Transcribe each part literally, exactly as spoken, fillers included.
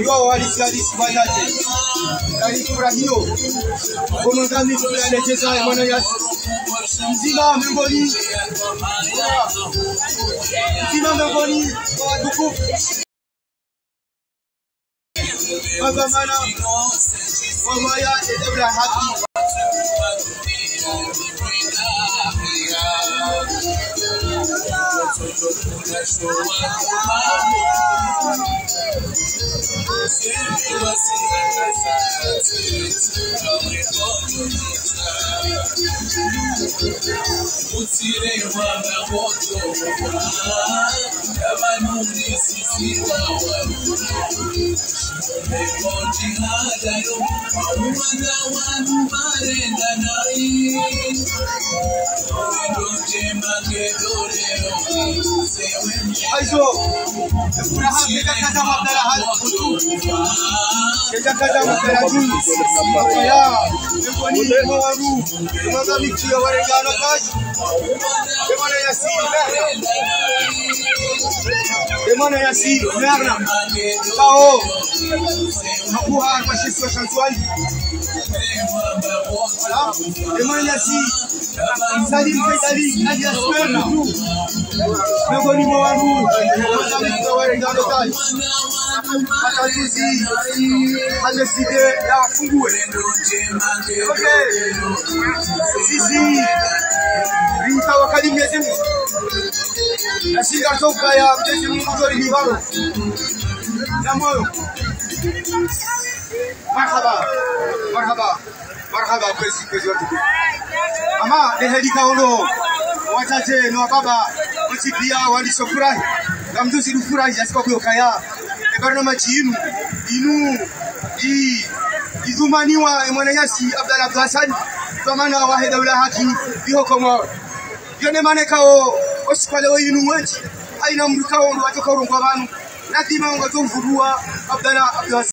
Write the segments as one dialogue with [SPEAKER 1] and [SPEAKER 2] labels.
[SPEAKER 1] Yo walisalisi bayaje. Kali furahio. Komangami tunaelekeza mwana Yasi. Mzima mbinguni. Mzima mbinguni kwa tukufu. Magamana wa maya edabla haki. Aizo, furaha kita kaza mabdala hal kutu, kita kaza mabdala juni, ya, mboni mawaru, manga miki ya warengano kaji, demana Yasi merna, demana Yasi merna, kao, nakuha mashiso shansuali, demana Yasi, salim kedali, aja merna. Mboni mawaru, manga miki ya warengano kaji, matazizi, haleside ya fungue. Okay, sisi Rinta wakali Mwenyezi Mungu. Nasinga toka ya Mwenyezi Mungu jori libaro. Na moyo. Marhaba. Marhaba. Marhaba kwezi kwezi watu. Ama dehedika ono. Wachache na baba mtipia walisofurahi. Na mtusi lufurahi asiko kwa kaya. Ebarno machinu inu i izumaniwa mwana Yasi Abdalla Abdassan zamana wahida wala haki biho komo yone manekao osikale winu wechi aina mrukao watoka urungwa banu nadima ngo tumfudua Abdalla Abdassan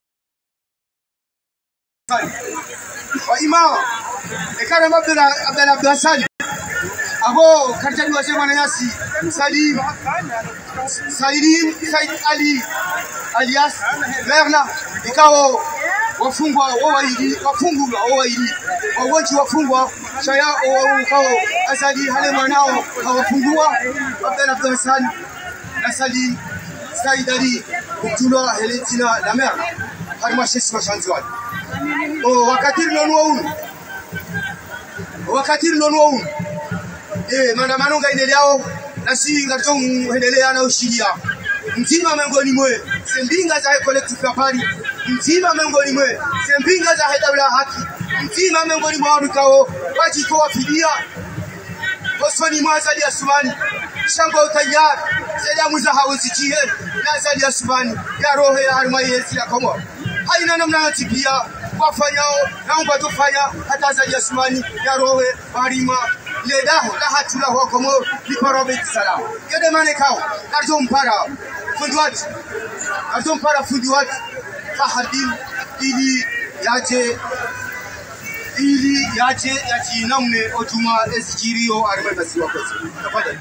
[SPEAKER 1] wa imama ekana Abdalla Abdalla Abdassan abo kartani wa mwana Yasi Salim Salim Said Ali alias Merna ikao wafungwa wawaidi wafungwa wawaidi wawanchi wafungwa shaya wao asali hale mwanao hawafungwa Abdalla Abdassan na Salim Said Ali kutulwa heletina la Merna harma shesi wa shanzwani o wakati nonwa unu wakati nonwa unu eh maandamano ngaendelea na si ngatongu endelea na ushiria mtima miongoni mwe sembinga za collective kapari mtima miongoni mwe sembinga za hedabla haki mtima miongoni mwa wabikao wajitoa fidia osoni mwazali asumani shango utayar zeda muzahawu zichie na zali asumani ya rohe ya harma yesi ya komo haina namna natipia wafanyao na mba tufanya hata zali asumani ya rohe harima ledaho la hatula ho komo liparobeti salam yede manekao arzo mpara funduat arzo mpara funduat fahadin ili yaje ili yaje yaji namne otuma eskirio armeta siwa kosi tafadhali.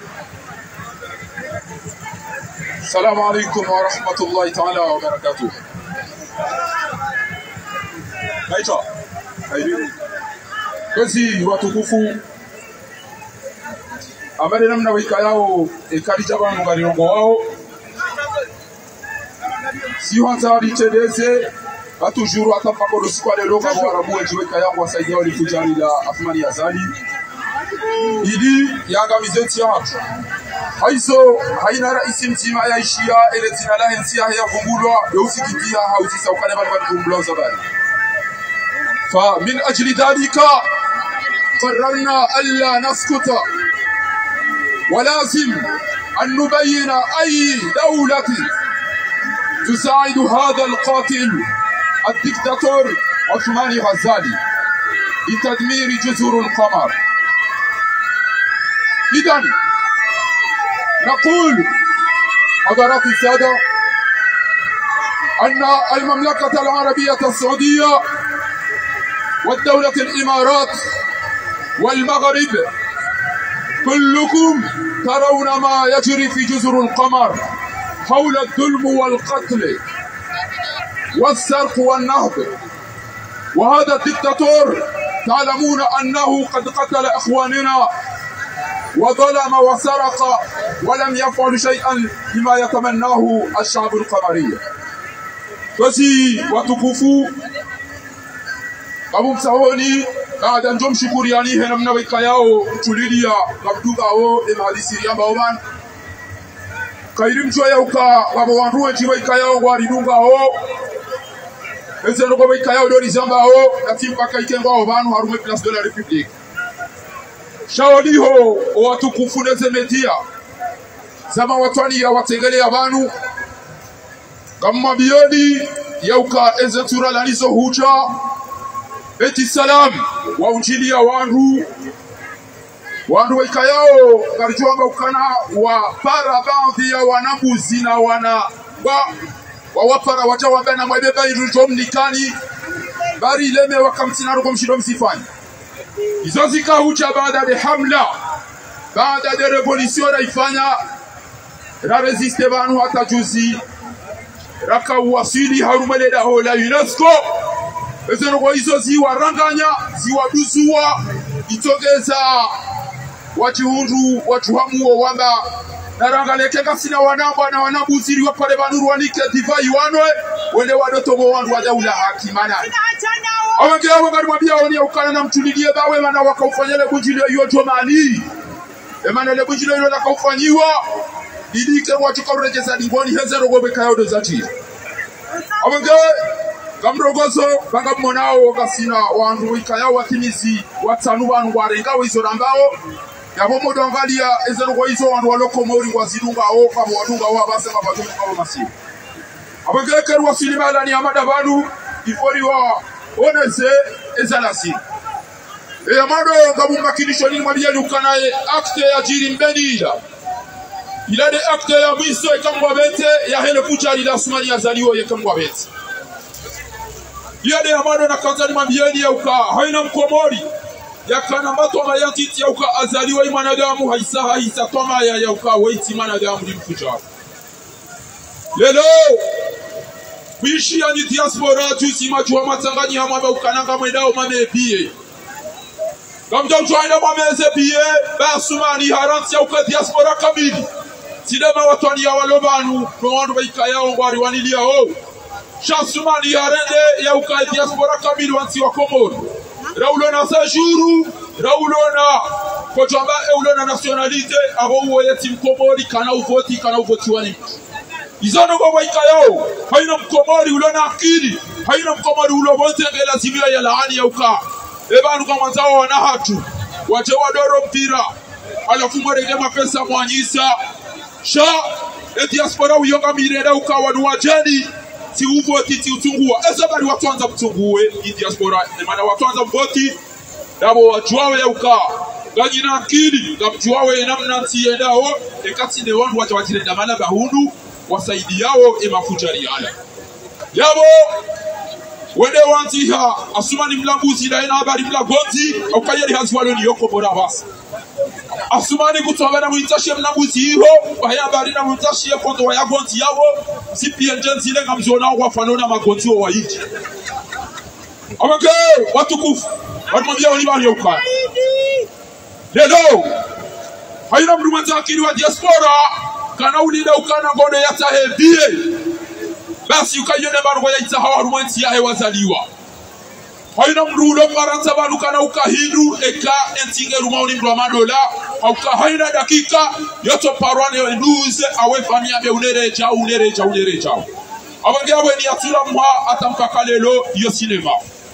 [SPEAKER 2] Assalamu alaikum wa rahmatullahi ta'ala wa barakatuh. Aita aibi kazi watukufu ambaye namna wika yao ekalija bantu balirongo wao si hatari tedeze atujuru atapakoro sikwa lelo kwa Arabu weka yangu wasaidia walifujari la Athmani Azali ili yanga mizeti ya haizo haina rais mzima ya ishia ile zina la hensia ya vumbulwa yausikitia hauzisa ukale bali vumbulwa zabani fa min ajli dhalika قررنا ألا نسكت ولازم أن نبين أي دولة تساعد هذا القاتل الدكتاتور عثمان غزالي لتدمير جزر القمر. إذن نقول حضرات السادة أن المملكة العربية السعودية والدولة الإمارات والمغرب كلكم ترون ما يجري في جزر القمر حول الظلم والقتل والسرق والنهب. وهذا الدكتاتور تعلمون أنه قد قتل إخواننا وظلم وسرق ولم يفعل شيئا بما يتمناه الشعب القمري. Basi watukufu kabumsahoni baada njom shukuriani hena mnaweka yao tulilia kabduga o emalisi yamba oman kairim joya uka babo wanruwe jiweka yao waridunga o ezero go weka yao dori zamba o natimpa kaikenga obanu harume place de la République shaoli ho watukufu neze media zama watwani ya watengele abantu kama bioni yauka ezetura lanizo huja eti salam wa unjili ya wanru wanru weka yao karjuanga ukana wa para baadhi ya wanabuzi na wana wa wa wapara wajawa na mwebeba irujom nikani bari leme wakamtina rukom shidom sifani izo zika huja baada de hamla baada de revolution raifanya ra resiste banu hata juzi raka uwasili harumele da hola UNESCO ezero kwa hizo ziwa ranganya ziwa duzua itogeza wachihundu wachuhamuo wamba narangaleke kasina wanamba na wanabuziri wa pale banuru wanike divai wanwe wende wadotobo wandu wadaula hakimana awenge awo ngari mwabia wani ukana na mtulilie bawe mana wakaufanyele bunjili yo jomani emana le bunjili yo nakaufanyiwa Didike watu kaurejeza dingoni hezero gobe kayodo zati. Awenge kamrogozo banga monao kasina wandu ikaya watimizi watanu wanu warenga wizo rambao yabo modongalia ezero go izo wandu waloko mori wazidunga o kama wadunga wa base mabatunga kama masi. Awenge keru wasilimala ni amada banu ifori wa oneze ezalasi. E amado ngabumba kinisho ni mwabia lukanaye akte ya jiri mbedida. Il a des actes ya mwiso ekambwa bete ya hele kujali la Asumani azaliwa ekambwa bete. Il a des amado na kanzani mambieni ya uka haina mkomori ya kana mato mayantiti ya uka azaliwa imanadamu haisa haisa toma ya ya uka waiti manadamu ni mkujali. Lelo kuishi ya ni diaspora juzi majuwa matanganyi hamaba ukananga mwendao mame biye. Kamja ujuaina mameze biye ba Asumani haranti ya uka diaspora kamili. Sidema watwani ya walobanu Rwandu baika yao ngwari wanilia o Shansumani ya rende ya uka diaspora kamili wansi wa Komori Raulona sejuru Raulona Kojamba eulona nationalite Abo uwe yeti mkomori kana uvoti kana uvoti wani Izono kwa baika yao Haina mkomori ulona akili Haina mkomori ulobonte ngela zimila ya laani ya uka Ebanu kwa manzao wanahatu Wache wadoro mpira Alafu mwerege mapesa mwanyisa Sha e diaspora uyonga mireda ukawa nuwajeni si uvoti ti utungua eza bari watuanza mtungue i diaspora emana watuanza mvoti dabo wajuawe ya uka ganyi na akili gamjuawe namna ntiyendao ekati ne wandu wacha watirenda mana bahundu wasaidi yao emafujari ala yabo wende wantiha Asumani mlambuzi da ena habari mlagonzi ukayeri hazwalo ni yoko bora basi Asumani kutwabana mwitashie mnabuzi hiho Wahayabari na mwitashie kondo wa yagonzi yao Sipi enjenzi ile ngamzona wafanona magonzi wa hiji Awage watukufu Watumabia wanibani ya ukana Lelo Haina mdumanza akili wa diaspora Kana ulida ukana ngone yata hebie Basi ukayone maruwa ya itahawa rumansi ya hewa zaliwa Haina mrulo maranza balukana ukahindu eka entinge rumauni mdwa madola Auka haina dakika yoto parwane nduze awe famia be unereja unereja unereja Awange awe ni atula mwa atampaka lelo yo sinema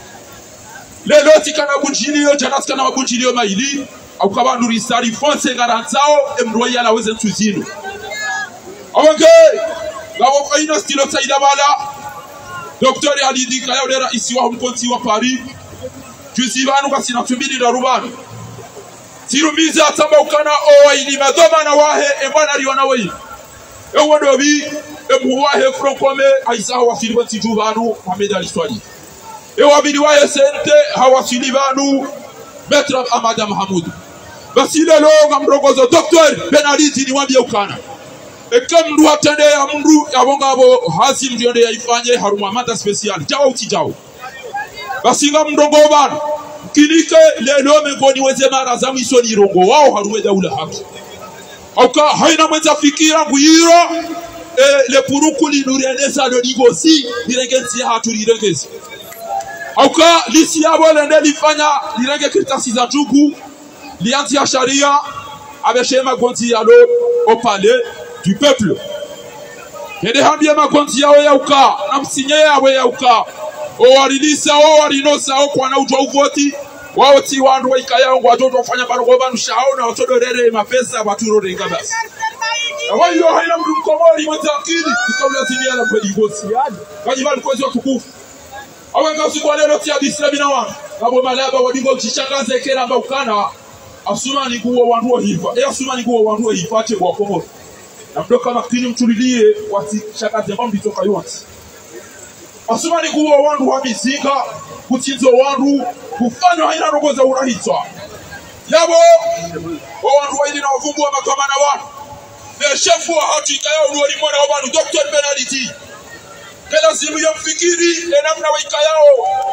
[SPEAKER 2] Lelo tikana bunjili yo janatika na wabunjili yo maili Auka bandu risari fonse garanzao emruwa la weze ntuzinu Awange Gawo kaina stilo saida bala Docteur Alidi Kayodera isi wa mkonti wa Paris Juzi banu kasi natumbili na rubanu Tirumizi atamba ukana owa ili madoma na wahe Emwana riwana wei Ewa dobi Emu wahe frankome Aisa hawa filibati jubanu Hameda liswali Ewa bidi wahe sente Hawa filibanu Metra Amada Mahamudu Basi lelo Gamrogozo Docteur Benaliti ni wambia ukana eke mndu atende ya mndu yabonga abo hasi mndu yonde yaifanye haruma mata special jawa uti jawa basinga mndongo bana kinike lelo mengoni weze mara za mwiso ni rongo wao harume daula haki auka haina mwenza fikira nguiro e le puruku linurieneza lo ligosi lirengenzi hatu lirengezi auka lisi yabo lende lifanya lirenge kitasi za jugu lianzi ya sharia abeshe magonzi yalo au palais du peuple yede hambie magonzi yao ya uka na msinye yawe ya uka o warilisa o warinosa o kwa na ujwa uvoti wao ti wandu wa ikaya wangu watoto wafanya barogoba nushao na watoto rere mapesa waturo renga basi awa hiyo haina mdu mkomori mwatakili kukabla zini ala kweli gosi kajibali kwezi wa tukufu awa nga usiku wa lelo tia dislabi na wangu kabo malaba wadigo chishakaze kera amba ukana asuma ni guwa wandu wa hifa e asuma ni guwa wandu wa hifa ache kwa komori na mdoka makini mtulilie wati chakaze mambi toka yuansi asuma ni guwa wandu wa mizinga kutinzo wandu kufanywa haina rogo za urahitwa yabo wa wandu wa ili na wavumbu wa makamana wandu ne shefu wa hati ikaya unuwa limona wa bandu doctor penalty kela simu ya mfikiri le namna wa ikayao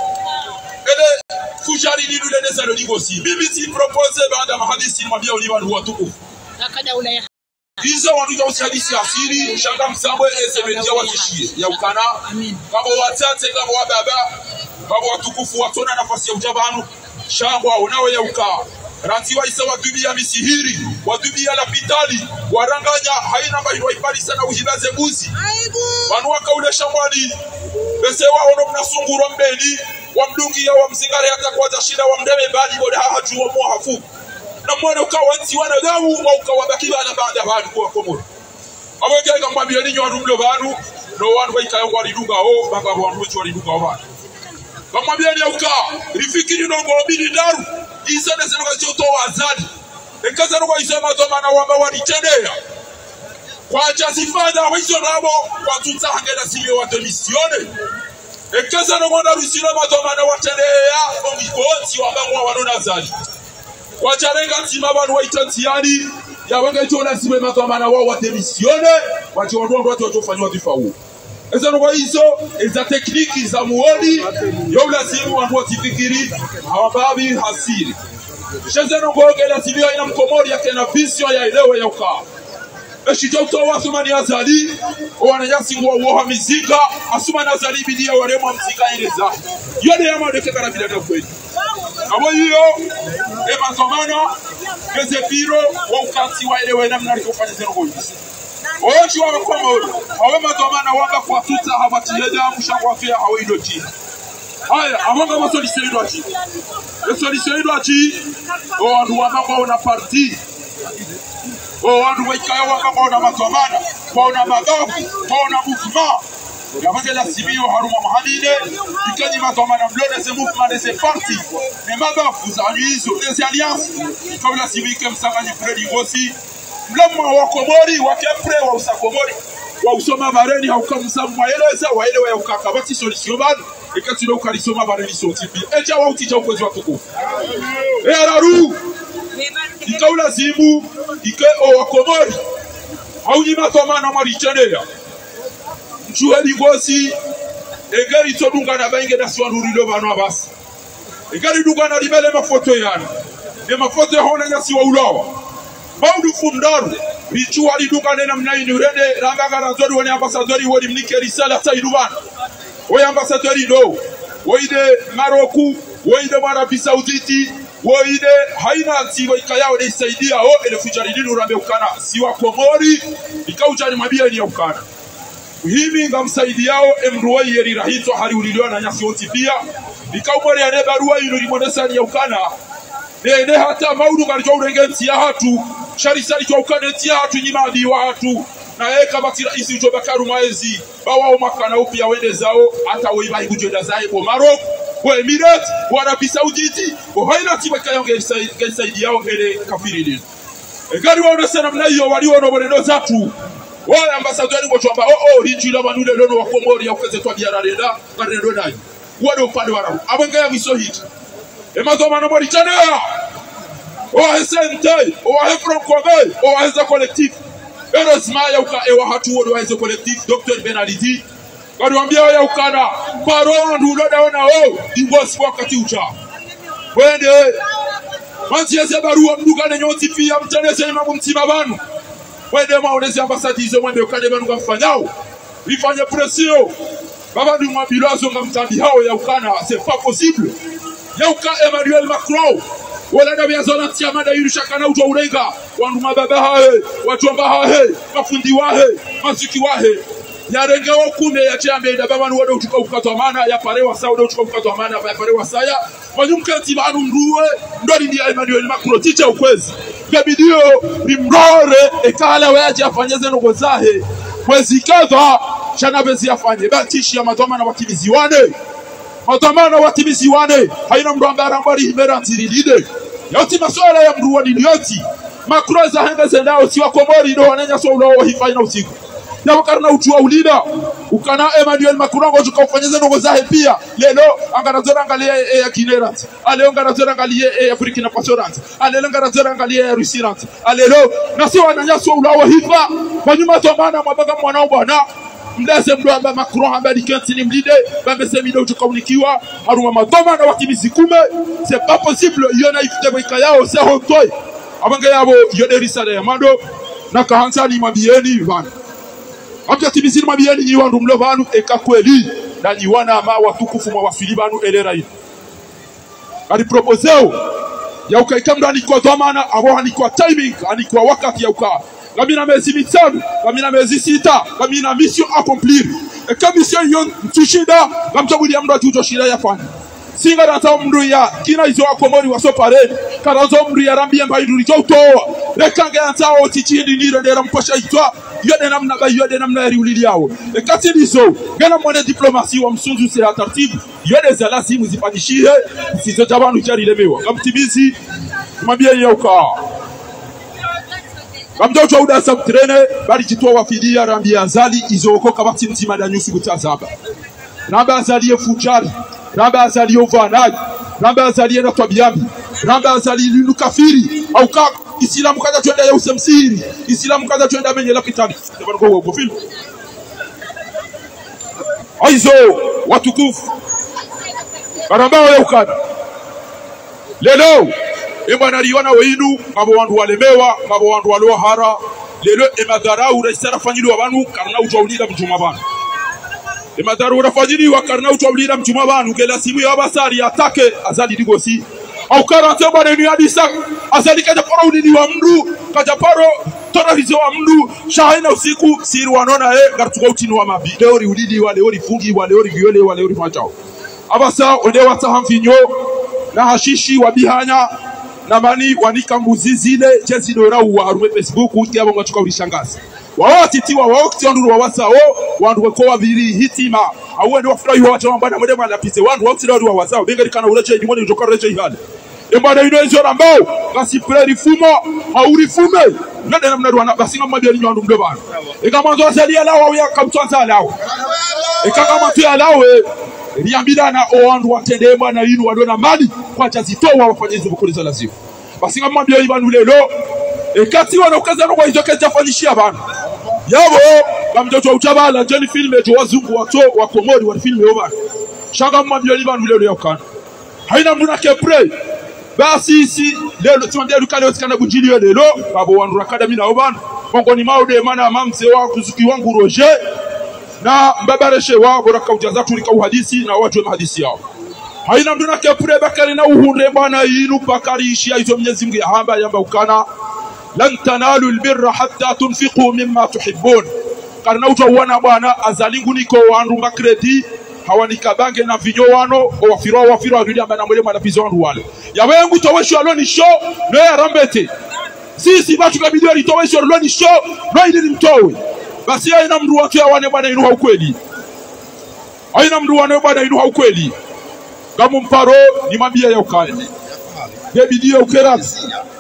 [SPEAKER 2] ele fujari nidu le nesalo ligosi B B C propose baada mahadisi mwambia uliwa nuwa tuku nakada ulaya hizo wandu ya usiadisi asiri shanga msambwe esemetia watishie ya ukana kama watate kama wababa baba watukufu watona nafasi ya ujabanu shangwa unawe ya uka rantiwa isa wadubia misihiri wadubia lapitali waranganya haina mbahiru waipali sana uhibaze buzi wanuwa kaule shambwani bese waono mnasunguro mbeni wamdungi ya wamzingare hata kwa tashida wamdeme bali bode haju wa muhafu na mwana ukawa nti wana gawu wa ukawa bakiba na baada badu kwa komodo awege kama mbili nyo rumlo badu no wanu waika yangu walidunga o baba wanu wetu walidunga o kama mbili ya uka rifikiri nongo mbili daru isa na sema choto wazadi ekaza no isema to mana wamba walitendea kwa jasifada wizo rabo kwa tuta hangena siyo wa demisione ekaza no mwana rusilo matomana watendea bongi konti wamba mwa wanona zali kwa charenga tima banu waitantiani ya wenge chona sibe matomana wao wa demisione wacho watu watu watofanywa difau eza no hizo eza tekniki za muoni yo lazima watu watifikiri hawababi hasiri sheze no goge lazima ina mkomori yake na vision ya elewe ya uka eshitoto wasumani azali wananyasi ngwa uoha mizika asuma nazali bidia waremo mzika ileza yone yama deke kana bila kweli abo hiyo ema komano keze piro wa ukanti wa elewe namna alikofanya zero goals ochi wa komori awe matomana wanga kwa tuta habatileja mshangwa fia hawido chini haya amanga masoli seido achi esoli seido achi o wandu wanga una parti o wandu waikaya wanga una matomana una magafu una mouvement yabage la sibio haruma mahadide ikani matomana mlone ce mouvement de ces partis mais magafu za hizo des alliances comme la civique msangani Fredi Ngosi mlamo wa Komori wa Kepre wa usakomori wa usoma bareni haukamsa mwaeleza waelewa ya ukakabati solution bado ikati ndo ukalisoma bareni sotipi eja wa utija ukwezi wa tukufu eraru ikaula zimu ike o wa Komori hauni matomana marichenea mchuheli Ngosi egeri todunga na bainge na swanurilo bano abasi egeri dunga na libele mafoto yana ne mafoto ya hona nyasi wa ulawa Baudu fundaru bichu aliduka nena mnaini urende ranga ranzori wani ambasadori wani mnike risala taidubana wani ambasadori do waide Maroku waide Arabi Sauditi waide haina ntiwa ikayao ne isaidia o ele fujaridinu rambe ukana siwa Komori ikauchani mabia ni ya ukana himi ngamsaidiao emruwai yeri rahito hari uliliwa na nyasi oti pia ikaumori ya neba ruwai inulimonesa ni ya ukana nene hata maudu kalijwa urengenti ya hatu sharisari kwa ukaneti ya hatu nyima adi wa hatu na eka bati raisi ujoba karu maezi bawa umakana upi ya wende zao hata uiba hibujenda zae kwa Marok kwa Emirat kwa Arabi Sauditi kwa haina tiba kaya ngesaidi yao ele kafiri lini egari wa unesena mna hiyo waliwa noboreno zatu wale ambasadori kwa chuamba oh oh hinju ila manule lono wa Komori ya ukeze kwa diara reda karendo nani wade upande warabu abengaya miso hiti ema zoma no mori chanea o hesente o he francobe o heza collectif heureusement ya uka ewa hatu wodo wa collectif Docteur Benalidi kadiwambia ya ukana paro ndulo daona o divorce wakati ucha wende manzi ya barua mduga na nyoti pia mtanese ni mambo mtima banu wende maonezi ambasadizo mwende ukade banu kamfanyao ifanye pression baba du mabilo azonga mtambi hao ya ukana c'est pas possible ya uka Emmanuel Macron wala na biazona tiamada yushakana ujo urenga wandu mababa hae watu amba hae mafundi wahe maziki wahe ya renga okume ya chambe da baba nuwado utuka ukatwa mana ya parewa sawa do utuka ukatwa mana ya parewa saya wanyumkati banu nduwe ndori ndi Emmanuel Macron ticha ukwezi gabidio bimrore ekala waje afanyeze nugo zahe mwezi kadha shana bezi afanye batishi ya matomana wakimiziwane matomana wakimiziwane haina mdu ambaye arambari himera ntirilide yoti maswala ya mdu wani yoti Macron za henga zendao siwa komori ndo wanenya so ulao hifai na usiku ya wakarna utuwa ulida ukana Emmanuel Macron ngojuka ufanyeze nugo zahe pia lelo angarazora angalia ya kinerati ale angarazora angalia ya Burkina Faso rati ale angarazora angalia ya Russia rati alelo nasi wananya so ulao hifa wanyuma tomana mabaga mwanao bwana mdase mdo amba Macron amba dikantini mlide bambe semido utukaulikiwa haruma matoma na wakimisi kume c'est pas possible yona ifute bwika yao c'est hontoi abanga yabo yode risale ya mando na kahansani mabieni vana abja tibisini mabieni yiwandu mlo vanu eka kweli na yiwana ama watukufu mwa wafili vanu elera hii kadi proposeo ya uka ikamdo anikwa dhamana abo anikwa timing anikwa wakati ya uka Kamina mezi mitano, kamina mezi sita, kamina mission accomplir. Et comme mission yon tushida, kamchabudi amdo tujoshida ya fani. Singa data mdu ya kina izo akomori waso pare, karazo mdu ya rambi mba iduri jotoa. Rekange anta o tichindi nire ndera mpasha itwa, yode namna ba yode namna eri ulili yao. Et kati nizo, gana mwene diplomasi wa msunzu se atartibu, yode zalasi muzipandishie, sizo jabanu jari lemewa. Kamtimizi, mambia yauka. Kamdojo uda sabtrene bali jitoa wafidia rambi azali izookoka bati mtima da nyusi gutazaba ramba azali fujari ramba azali ovanaji ramba azali na tabiambi ramba azali lulu kafiri au ka Islamu kaza twenda ya usemsiri Islamu kaza twenda menye la kitani tabango go go film aizo watukufu barabao ya ukada lelo Ebana liwana weinu mabo wandu walemewa mabo wandu walohara lelo emadharau resara fanyili wabanu karna utawulida mjuma banu emadharau rafanyili wa karna utawulida mjuma banu gela simu ya basari atake azali digosi au karante bana ni hadisa azali kaja paro udini wa mdu kaja paro tonalizo wa mdu shahina usiku siri wanona e gartuka utini wa mabi leori udini wa leori fungi wa leori viole wa leori machao abasa ode watahamfinyo na hashishi wa bihanya na mani wanika mbuzi zile jezi dora wa arume Facebook utia bonga tuka ulishangaza wao titiwa wao kitanduru wa wasao wandu wako wabiri hitima au ndio wafurahi watu ambao mwende malapise wandu wao kitanduru wa wasao benga kana uleche ndimoni ujoka reche ihale embada ino hizo ambao basi preri fumo au rifume ndio namna wana basi ngamba bia nyandu mdobana ekamanzo asalia lao ya kamtwanza lao ekakama tu ya lao riambidana oandu watende bwana yinu wadona mali kwa chazitoa wafanye hizo bukolizo lazima basi ngamba bia ibanu lelo ekati wana ukazana kwa hizo kaza fanyishia bana yabo kamjoto utabala jeni filme jo wazungu wato wa komori wa filme yo bana shanga mbia ibanu lelo yakana haina muna kepre basi si lelo tumambia dukale usikana bujili lelo babo wandu academy na obana bongo ni maude mana mamse wa kuzuki wangu Roger na mbabareshe wa boraka ujaza tulika uhadisi na watu wa hadisi yao haina mduna kepre bakari na uhunde bana yinu pakarishia hizo Mwenyezi Mungu hamba yamba ukana lan tanalu albirra hatta tunfiqu mimma tuhibbun karna utawana bwana azalingu niko wandu makredi hawanikabange na vinyo wano wafiro wafiro arudi ambana mwele malapizo wandu wale yawengu towesho aloni show no ya rambete sisi batu kabidio litowesho aloni show no ili mtowe basi haina mdu watu ya wane bwana inu haukweli haina mdu wane bwana inu haukweli gamu mparo ni mabia ya ukale gebidio ukerasi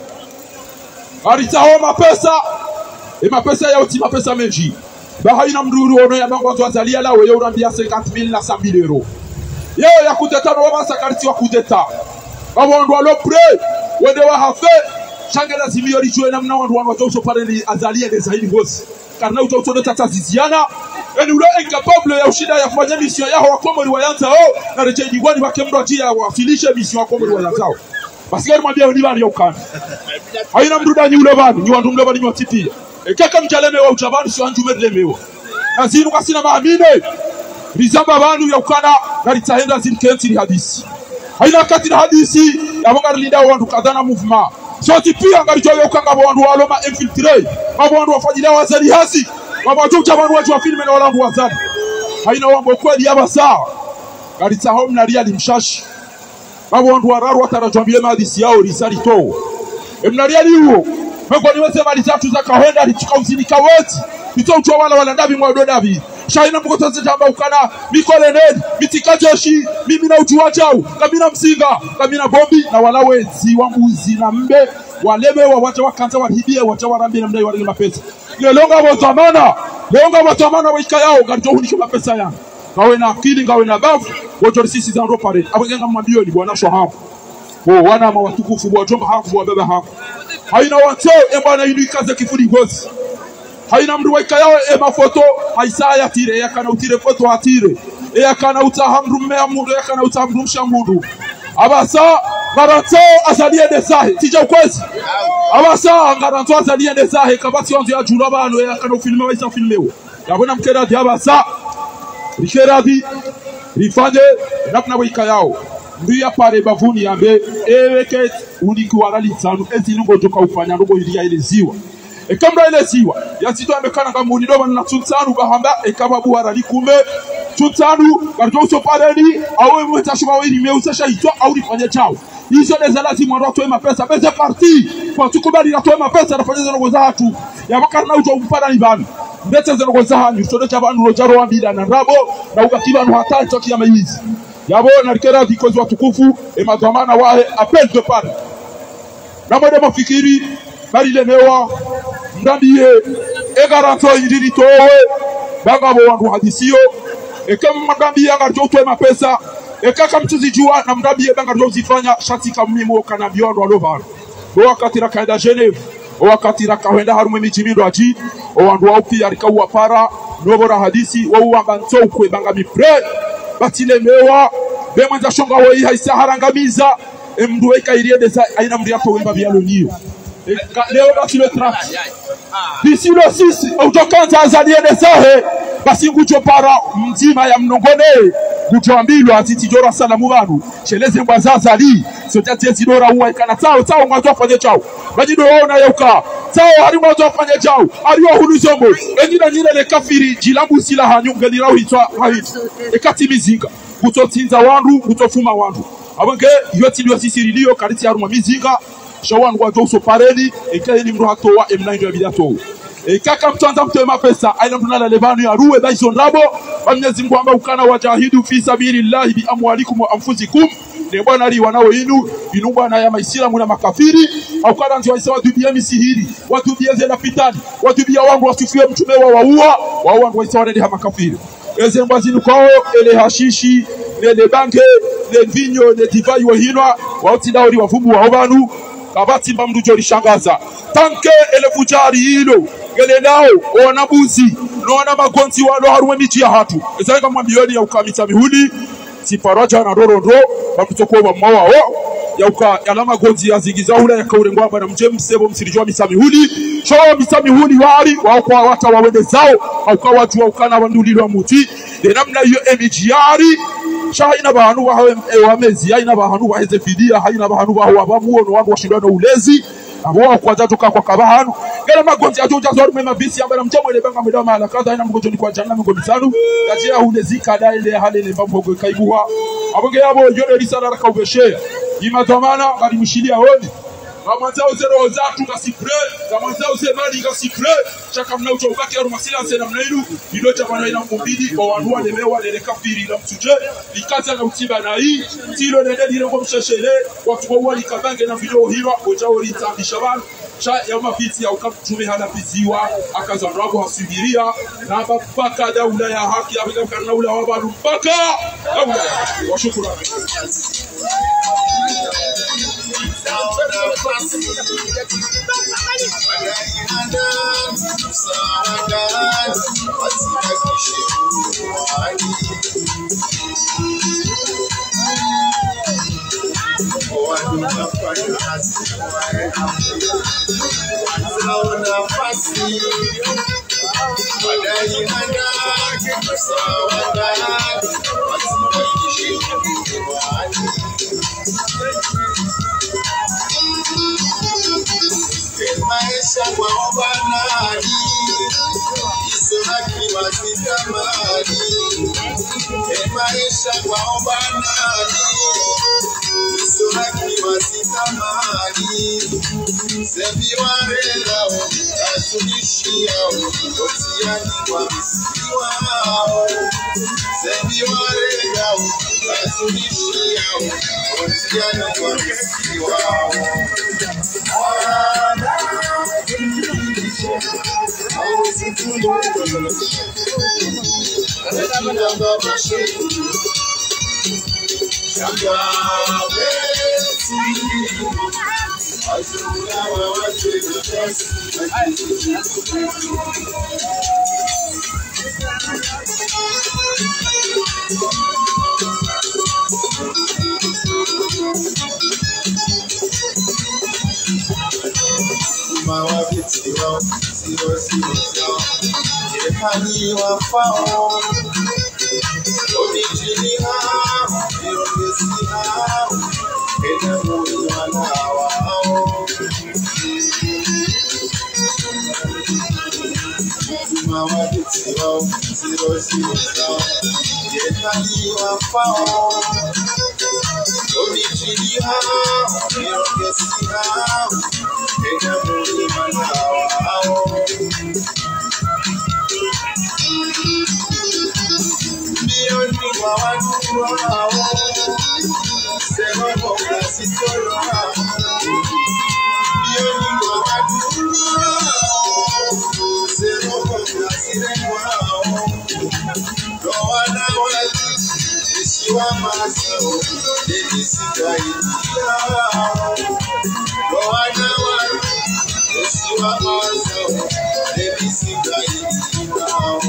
[SPEAKER 2] haritaho mapesa e mapesa ya uti mapesa menji ba haina mdu ono ya bango watu azalia lawe ya urambia cinquante mille na cent mille euros yeo ya kuteta no wama sakariti wa kuteta babo ndo alo pre wende wa hafe change lazimio lijue namna wandu wandu watoto pale ni azalia de zaidi bosi karna utoto ndo tataziziana eni ule incapable ya ushida ya kufanya mission yao wakomori wayanza oh na reje digwani bakemdo atia wafilishe mission wakomori wayanzao basi gari mwambia ni bani yokana haina mduda ni ule bani ni wandu mle bani mwatipia ekeka mjaleme wa utabani sio anjume lemewa nazinu kasina maamine rizamba banu yokana na litaenda zinkenti hadisi haina kati na hadisi yabonga linda wandu kadana movement so tipia ngari joyo kanga wandu waloma infiltrate babo wandu wafanyila wazali hasi babo tucha wandu watu wa filme na walangu wazali haina wangu kweli yaba sawa ngari tahom na ria limshashi babo wandu wararu watarajambie hadisi yao risali to emnaria liwo mko niweze mali tatu za kaenda lichika uzinika wote bito ucho wala wala ndabi mwa dabi shaina mkotoze tamba ukana mikole nedi mitikajoshi mimi na ujuwa chao kamina msinga kamina bombi na walawe ziwa mbuzi na mbe waleme wa wacha wakanza waribie wacha warambi na mdai waringi mapesa lelonga watamana lelonga watamana wika yao ngarijo hunisho mapesa yangu ngawe na akili ngawe na bavu wacho sisi za ndo pare abenga mwambio ni bwana sho hapo oh wana mawatukufu bwa jomba hapo bwa baba hapo haina watu ebana yinu ikaze kifudi gosi haina mdu waika yao e mafoto haisaya tire yakana utire foto hatire e yakana utahamru mmea mundu yakana utahamru mshamundu abasa garanto azalie desahe tija ukwezi abasa garanto azalie desahe kabati wanzu ya juru abantu yakana ufilme waisa filmewo yabona mkera di abasa rikera di rifanye napna waika yao ndia pare bavuni yambe eweke uniki waralitsanu ezinungo joka ufanya ndogo ilia ile ziwa ekamra ile ziwa yasito amekana kama unidoba na tutsanu bahamba ekababu warali kumbe tutsanu karjo pareni au mtashima wewe nimeusha hitwa au rifanye chao hizo ndio lazima watu wema pesa pesa parti kwa tukubali na toa pesa nafanya zano za watu yabakarna ujo umpana ni bani mbete zano za hanyu sodo cha bantu rojaro wambida na rabo na ugakiba no hatari toki ya mayizi yabo na rikera dikozi watukufu e madhamana wae appel de pan na mwede mafikiri bari lemewa ndambie e garanto indiri towe banga bo wandu hadisio e kama ndambie ngarjo toa pesa e kaka mtuzi jua na ndambie banga ndio zifanya shati kamimo kana biondo walovana bo wakati ra kaenda Geneve o wakati ra kaenda harume mijimindo aji o wandu wa upi arikawa para nobora hadisi wa uanga ntokwe banga mipre batile mewa bemwanza shonga woi haisa harangamiza mdu weka irie desa aina mri hapo wemba bialo niyo leo batile trap disi lo sisi autokanza azalie desahe basi ngucho para mzima ya mnongone kutoambilwa atiti jora salamu banu cheleze ngwazaza li sotati zidora huwa ikana tao tao ngwazo afanye chao bajido waona yauka tao hari ngwazo afanye chao ari wa huluzombo engina nyine le kafiri jilambu sila hanyunga lirao hitwa haiti ekati mizinga kutotinza wandu kutofuma wandu abange yoti ndio sisi rilio kariti ya ruma mizinga shawan ngwazo so pareli ekeni mro hatoa emnainjo ya bidato e kaka mtuanza mtema pesa aina mtunala levanu ya ruwe daiso nrabo Mwenyezi Mungu amba ukana wajahidu fi sabilillahi bi amwalikum wa anfusikum ne bwana ali wanao inu inu bwana ya maislamu na makafiri au kana ndio isawa dubia misihiri watu bia zena pitani watu bia wangu wasifie mtume wa waua wao wangu isawa ndio makafiri eze mbazini kwao ele hashishi le banke le vinyo le divai wa hinwa wauti dauri wavubu wa obanu kabati mbamdu jori shangaza tanke ele fujari hilo gele nao wanabuzi no wana magonzi walo haruwe miji ya hatu ezanga kama milioni ya ukamita mihudi siparaja na rorondo bamtoko ba mwa wao ya uka yala magonzi ya zingiza hula ya kaure ngwamba na mje msebo msirijwa misamihudi cho misamihudi wali wao kwa wata wawende zao au kwa watu wa ukana wandulilwa muti de namna hiyo emijiari shaina bahanu wa wamezi haina bahanu wa hezefidia haina bahanu wa wabamuono wangu washindano ulezi abo kwa tatu kwa kabahanu gele magonzi atoja zoru mema bisi ambala mchamo ile banga mdomo ala kadha ina mgojo ni kwa janna mgo bitanu kajia hunezika dai ile hali ile mbambo kaibuwa abonge yabo yone risala raka ubeshea imatomana bali mshidia hodi Kamanza uzero zatu kasipre, kamanza uzemani kasipre, chaka mna uchobaki ya rumasila sena mnaidu, ilo chapana ina mbidi, kwa wanua lemewa lele kafiri ila msuje, likaza na utiba na hii, tilo nende dile kwa mshashele, watu kwa uwa likabange na video hiwa, ojao lita shaban, cha ya mafiti ya ukaputume hala piziwa, akaza mrago hasubiria, na hapa paka daula ya haki, ya vika mkana ula wabalu mpaka, daula, wa shukura.
[SPEAKER 3] nafasi wanainandani msaadani wasikakishe uwani wanafanya kazi wanao nafasi wanainandani msaadani wasikakishe uwani maisha waomba nani iso haki wazitamani maisha waomba nani iso haki wazitamani sebi warelao atunishiyao otiani wa misiwao sebi warelao atunishiyao otiani wa misiwao Mawabitiro, zero zero zero. Yekani wafao, omijini hao, yongesi hao, ena muni wanawao. Mawabitiro, zero zero zero. Yekani wafao, omijini hao, yongesi hao. Ena muni wanawao. Mioni wa watu wao, sema kwa sisolo hao. Mioni wa watu wao, sema kwa sisolo hao. Rowana wali, ishiwa mazio, delisi gaidi hao. Rowana wali, ishiwa mazio, delisi gaidi hao.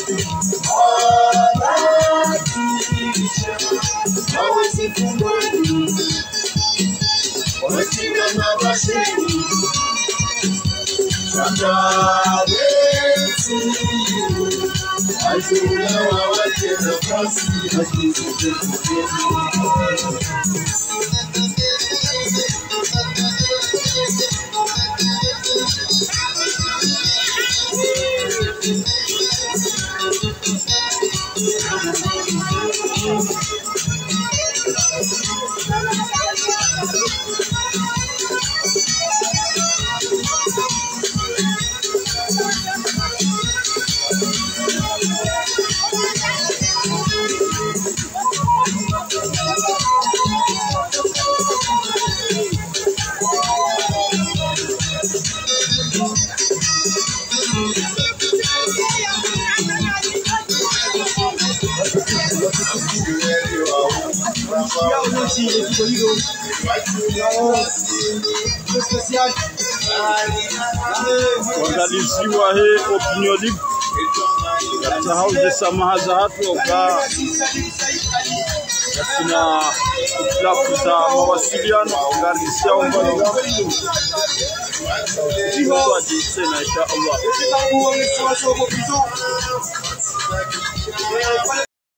[SPEAKER 4] Kuangaliziwa hii opinion libre katika hauze samaha za hatu waka katina kutilafu za mawasiliano kuangalizia umbali kwa jisena insha Allah.